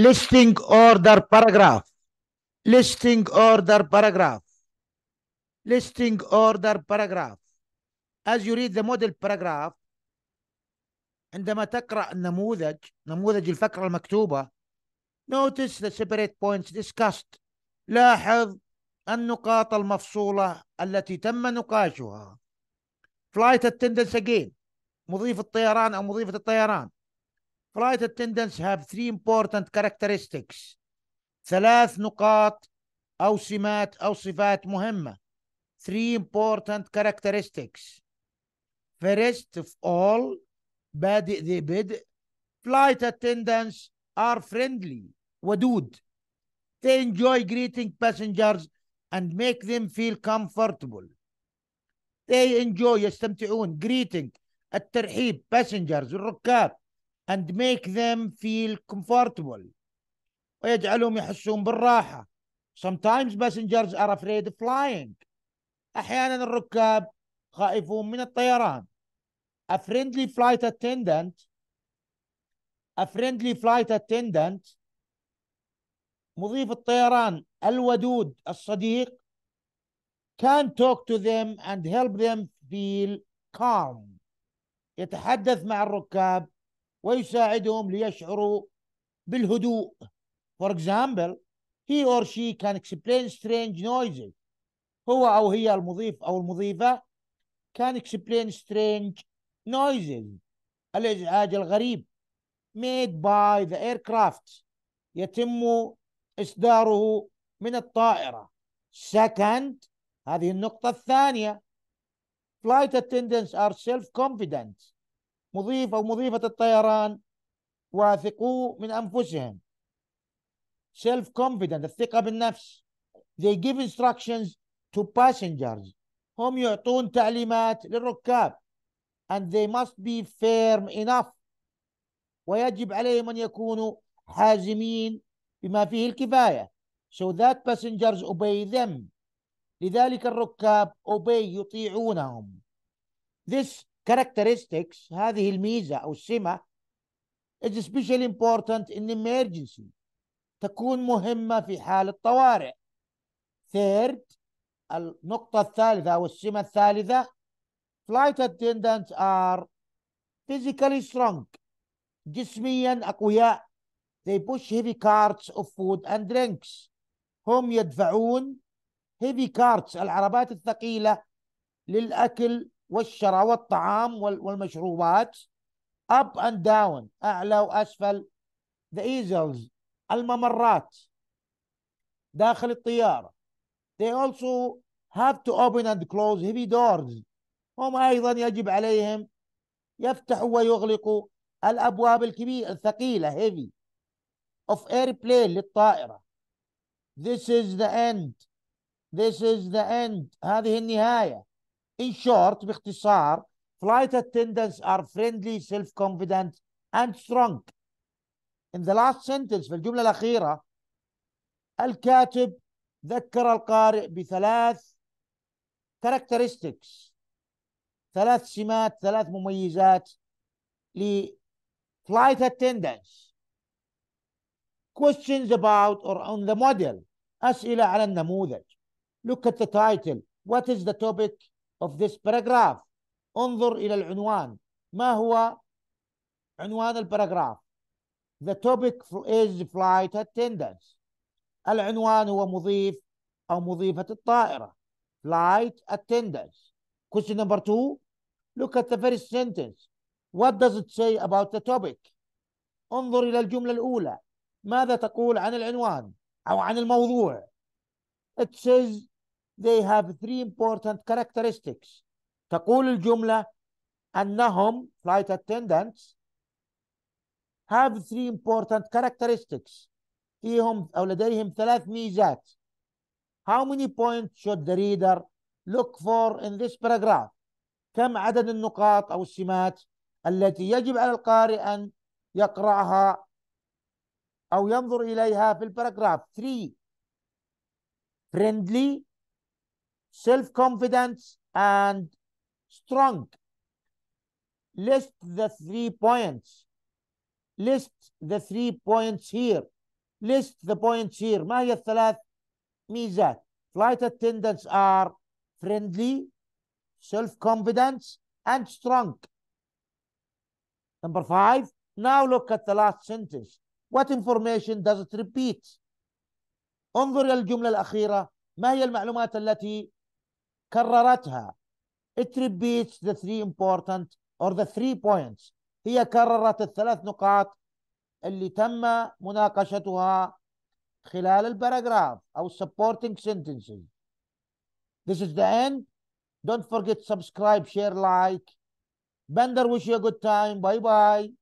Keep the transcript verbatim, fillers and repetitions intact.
listing order paragraph listing order paragraph listing order paragraph as you read the model paragraph. عندما تقرأ النموذج نموذج الفقرة المكتوبة notice the separate points discussed. لاحظ النقاط المفصولة التي تم نقاشها. flight attendants again مضيف الطيران أو مضيفة الطيران. flight attendants have three important characteristics. ثلاث نقاط أو سمات أو صفات مهمة. three important characteristics. first of all بادئ ذي بدء flight attendants are friendly ودود. they enjoy greeting passengers and make them feel comfortable. they enjoy يستمتعون greeting الترحيب passengers الركاب and make them feel comfortable ويجعلهم يحسون بالراحة. sometimes passengers are afraid of flying أحيانا الركاب خائفون من الطيران. a friendly flight attendant a friendly flight attendant مضيف الطيران الودود الصديق can talk to them and help them feel calm يتحدث مع الركاب ويساعدهم ليشعروا بالهدوء. for example he or she can explain strange noises. هو أو هي المضيف أو المضيفة can explain strange noises الإزعاج الغريب made by the aircraft يتم إصداره من الطائرة. second هذه النقطة الثانية flight attendants are self-confident مضيف أو مضيفة الطيران واثقوا من أنفسهم. self-confident الثقة بالنفس. they give instructions to passengers هم يعطون تعليمات للركاب and they must be firm enough ويجب عليهم أن يكونوا حازمين بما فيه الكفاية so that passengers obey them لذلك الركاب obey يطيعونهم. this characteristics هذه الميزة أو السمة is especially important in emergency تكون مهمة في حال الطوارئ. third النقطة الثالثة أو السمة الثالثة flight attendants are physically strong جسميا أقوياء. they push heavy carts of food and drinks هم يدفعون heavy carts العربات الثقيلة للأكل والشراء والطعام والمشروبات up and down أعلى وأسفل. the aisles الممرات داخل الطيارة. they also have to open and close heavy doors هم أيضا يجب عليهم يفتحوا ويغلقوا الأبواب الكبيرة الثقيلة heavy of airplane للطائرة. this is the end this is the end هذه النهاية. in short باختصار flight attendants are friendly self-confident and strong. in the last sentence في الجملة الأخيرة الكاتب ذكر القارئ بثلاث characteristics ثلاث سمات ثلاث مميزات ل flight attendants. questions about or on the model أسئلة على النموذج. look at the title what is the topic of this paragraph انظر إلى العنوان ما هو عنوان الباراجراف. the topic is flight attendants العنوان هو مضيف أو مضيفة الطائرة flight attendants. question number two look at the first sentence what does it say about the topic انظر إلى الجملة الأولى ماذا تقول عن العنوان أو عن الموضوع. it says they have three important characteristics تقول الجملة أنهم flight attendants have three important characteristics فيهم أو لديهم ثلاث ميزات. how many points should the reader look for in this paragraph كم عدد النقاط أو السمات التي يجب على القارئ أن يقرأها أو ينظر إليها في الباراجراف. three friendly self-confidence and strong. list the three points list the three points here list the points here. ما هي الثلاث ميزات؟ flight attendants are friendly, self-confidence, and strong. Number five, now look at the last sentence. What information does it repeat? انظر إلى الجملة الأخيرة، ما هي المعلومات التي كررتها؟ It repeats the three important or the three points. هي كررت الثلاث نقاط اللي تم مناقشتها خلال الباراجراف أو supporting sentences. This is the end. Don't forget subscribe, share, like. Bender wish you a good time. Bye bye.